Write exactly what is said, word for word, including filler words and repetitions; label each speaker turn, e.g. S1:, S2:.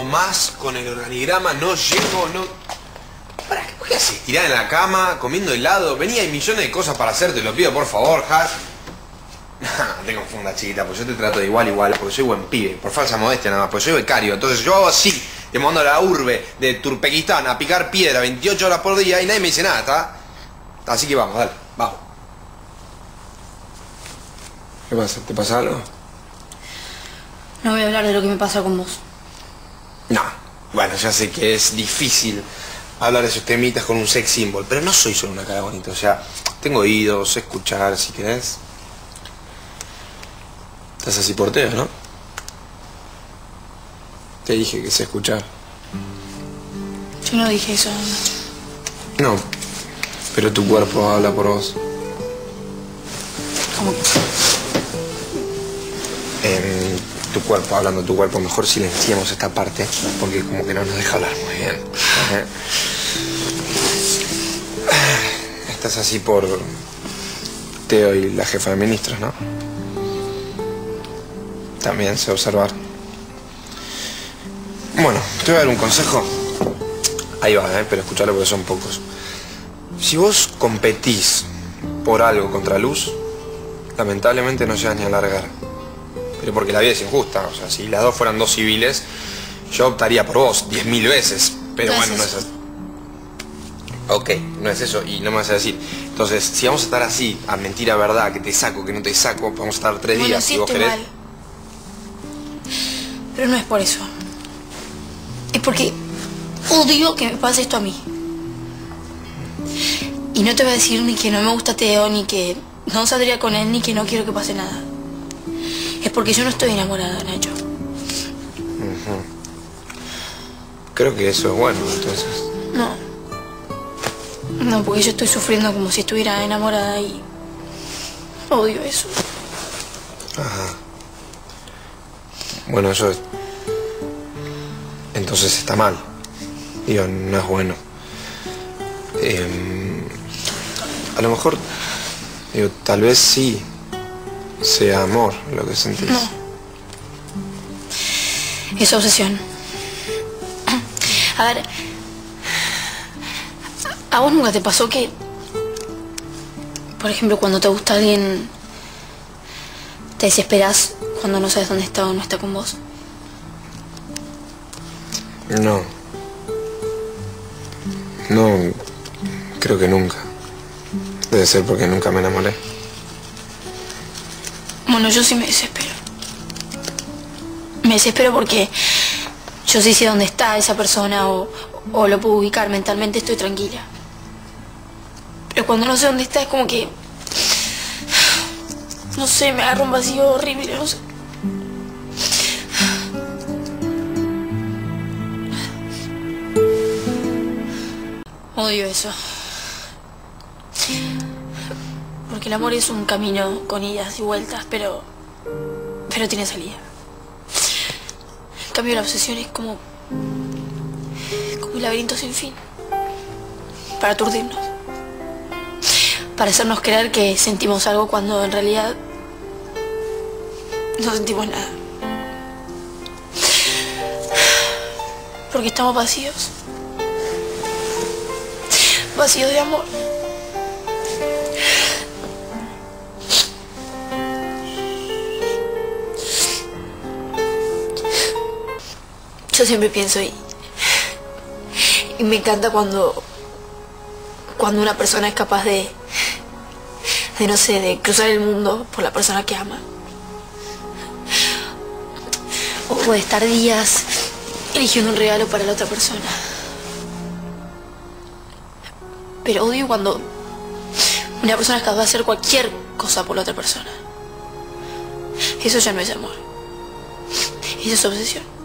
S1: más con el organigrama, no llego, no... ¿Para qué, ¿Por qué haces? Tirada en la cama, comiendo helado. Venía, hay millones de cosas para hacer, te lo pido por favor, Has. No te confundas, chiquita, pues yo te trato de igual igual, porque soy buen pibe, por falsa modestia nada más, porque soy becario. Entonces yo hago así, te mando a la urbe de Turpequistán a picar piedra veintiocho horas por día y nadie me dice nada, ¿está? Así que vamos, dale, vamos. ¿Qué pasa? ¿Te pasa algo?
S2: No voy a hablar de lo que me pasa con vos.
S1: No, bueno, ya sé que es difícil hablar de esos temitas con un sex symbol, pero no soy solo una cara bonita, o sea, tengo oídos, sé escuchar, si querés. Estás así porteo, ¿no? Te dije que sé escuchar.
S2: Yo no dije eso.
S1: No, pero tu cuerpo habla por vos.
S2: ¿Cómo que?
S1: Eh, tu cuerpo, hablando de tu cuerpo, mejor silenciemos esta parte, porque como que no nos deja hablar muy bien. Estás así por Teo y la jefa de ministros, ¿no? También sé observar. Bueno, te voy a dar un consejo. Ahí va, ¿eh? Pero escuchalo porque son pocos. Si vos competís por algo contra Luz, lamentablemente no llegas ni a largar. Pero porque la vida es injusta. O sea, si las dos fueran dos civiles, yo optaría por vos diez mil veces. Pero
S2: no
S1: bueno,
S2: es
S1: no es así. Ok, no es eso y no me vas a decir. Entonces, si vamos a estar así, a mentir a verdad, que te saco, que no te saco, vamos a estar tres
S2: bueno,
S1: días
S2: sí,
S1: si vos
S2: estoy
S1: querés.
S2: mal. Pero no es por eso. Es porque odio que me pase esto a mí. Y no te voy a decir ni que no me gusta Teo, ni que no saldría con él, ni que no quiero que pase nada. Es porque yo no estoy enamorada, Nacho.
S1: Uh-huh. Creo que eso es bueno, entonces.
S2: No. No, porque yo estoy sufriendo como si estuviera enamorada y odio eso.
S1: Ajá. Bueno, eso es... Entonces está mal. Digo, no es bueno. Eh, a lo mejor, digo, tal vez sí sea amor lo que sentís.
S2: No. Es obsesión. A ver, ¿a vos nunca te pasó que, por ejemplo, cuando te gusta alguien, te desesperás cuando no sabes dónde está o no está con vos?
S1: No. No, creo que nunca. Debe ser porque nunca me enamoré.
S2: Bueno, yo sí me desespero. Me desespero porque yo sí sé dónde está esa persona o, o lo puedo ubicar mentalmente, estoy tranquila. Pero cuando no sé dónde está es como que... No sé, me agarra un vacío horrible, no sé. Odio eso. Porque el amor es un camino con idas y vueltas, pero... pero tiene salida. En cambio la obsesión es como... como un laberinto sin fin. Para aturdirnos. Para hacernos creer que sentimos algo cuando en realidad... no sentimos nada. Porque estamos vacíos. Vacíos de amor. Yo siempre pienso y, y me encanta cuando cuando una persona es capaz de de no sé, de cruzar el mundo por la persona que ama, o de estar días eligiendo un regalo para la otra persona. Pero odio cuando una persona es capaz de hacer cualquier cosa por la otra persona. Eso ya no es amor. Eso es obsesión.